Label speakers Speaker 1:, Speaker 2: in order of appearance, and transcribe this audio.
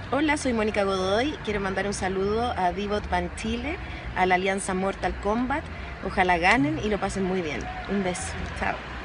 Speaker 1: Hola, soy Mónica Godoy. Quiero mandar un saludo a Divot Van Chile, a la Alianza Mortal Kombat. Ojalá ganen y lo pasen muy bien. Un beso. Chao.